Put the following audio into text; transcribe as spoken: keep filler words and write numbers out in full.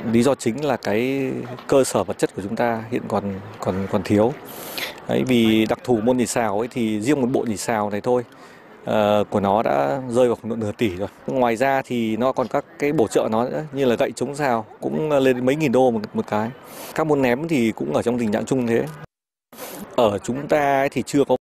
lý do chính là cái cơ sở vật chất của chúng ta hiện còn còn còn thiếu. Đấy, vì đặc thù môn nhảy sào ấy thì riêng một bộ nhảy sào này thôi uh, của nó đã rơi vào khoảng độ nửa tỷ rồi. Ngoài ra thì nó còn các cái bổ trợ nó nữa, như là gậy chống sào cũng lên mấy nghìn đô một, một cái. Các môn ném thì cũng ở trong tình trạng chung thế. Ở chúng ta thì chưa có